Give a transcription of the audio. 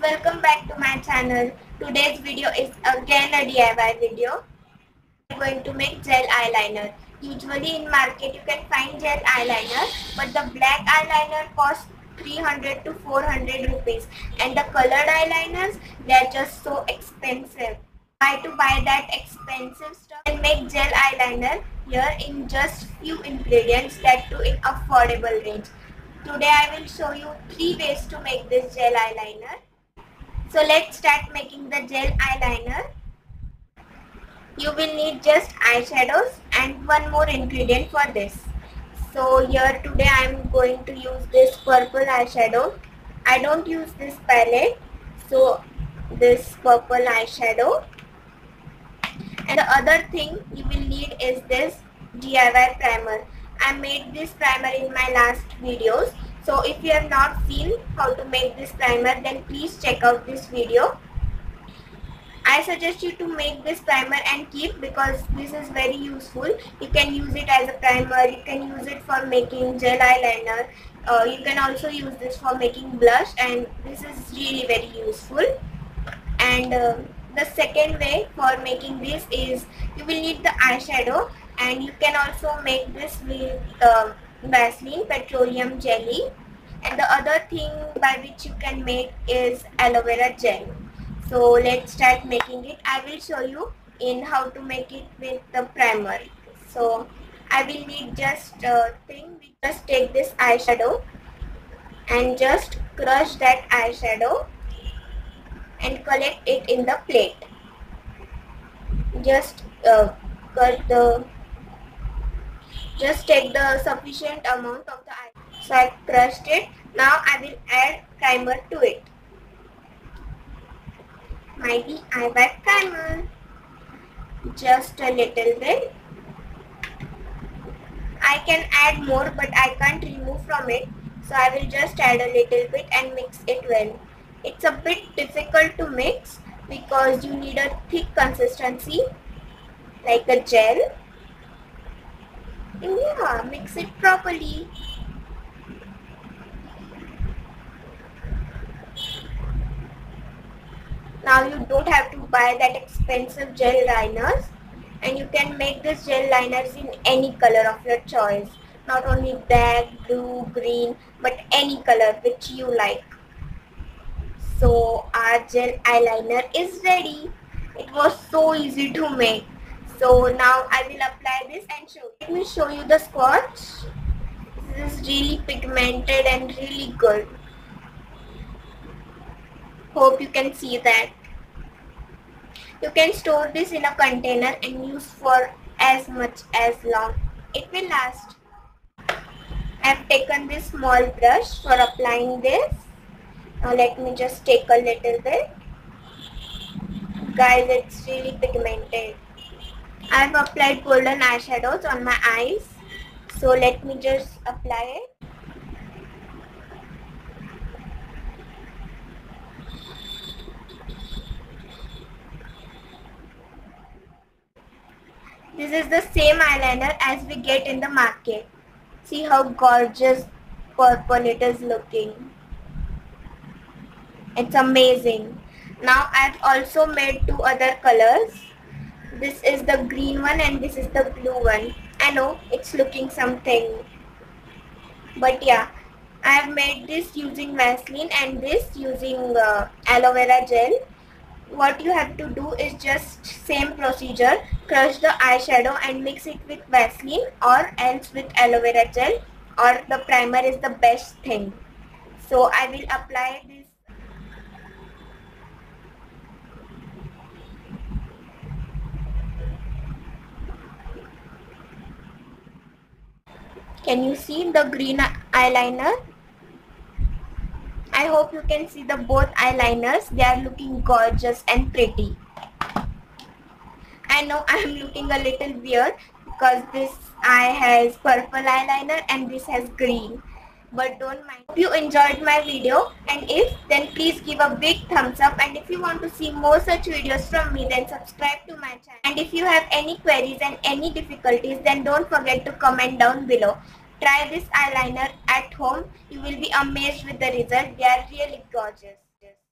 welcome back to my channel. Today's video is again a DIY video. I'm going to make gel eyeliner. Usually in market you can find gel eyeliner, but the black eyeliner costs 300 to 400 rupees and the colored eyeliners, they are just so expensive. Why to buy that expensive stuff and make gel eyeliner here in just few ingredients, that too in affordable range. Today I will show you 3 ways to make this gel eyeliner. So let's start making the gel eyeliner. You will need just eyeshadows and one more ingredient for this. So here today I am going to use this purple eyeshadow. I don't use this palette, so this purple eyeshadow. And the other thing you will need is this DIY primer. I made this primer in my last videos. So if you have not seen how to make this primer, then please check out this video. I suggest you to make this primer and keep, because this is very useful. You can use it as a primer, you can use it for making gel eyeliner. You can also use this for making blush, and this is really very useful. And the second way for making this is you will need the eyeshadow, and you can also make this with Vaseline petroleum jelly. And the other thing by which you can make is aloe vera gel. So let's start making it. I will show you in how to make it with the primer. So I will need just a thing. We just take this eyeshadow and just crush that eyeshadow and collect it in the plate. Just take the sufficient amount of the eyeshadow. So I crushed it. Now I will add primer to it. My DIY primer. Just a little bit. I can add more, but I can't remove from it. So I will just add a little bit and mix it well. It's a bit difficult to mix because you need a thick consistency like a gel. And yeah, mix it properly. Now you don't have to buy that expensive gel liners, and you can make this gel liners in any color of your choice. Not only black, blue, green, but any color which you like. So our gel eyeliner is ready. It was so easy to make. So now I will apply this and show you. Let me show you the swatch. This is really pigmented and really good. Hope you can see that. You can store this in a container and use for as much as long it will last. I have taken this small brush for applying this. Now let me just take a little bit. Guys, it's really pigmented. I have applied golden eyeshadows on my eyes. So let me just apply it. This is the same eyeliner as we get in the market. See how gorgeous purple it is looking. It's amazing. Now I've also made 2 other colors. This is the green one and this is the blue one. I know it's looking something, but yeah, I have made this using Vaseline and this using aloe vera gel. What you have to do is just same procedure, crush the eyeshadow and mix it with Vaseline or else with aloe vera gel, or the primer is the best thing. So I will apply this. Can you see the green eyeliner? I hope you can see the both eyeliners. They are looking gorgeous and pretty. I know I am looking a little weird because this eye has purple eyeliner and this has green. But don't mind. Hope you enjoyed my video, and if, then please give a big thumbs up, and if you want to see more such videos from me, then subscribe to my channel. And if you have any queries and any difficulties, then don't forget to comment down below. Try this eyeliner at home. You will be amazed with the result. They are really gorgeous.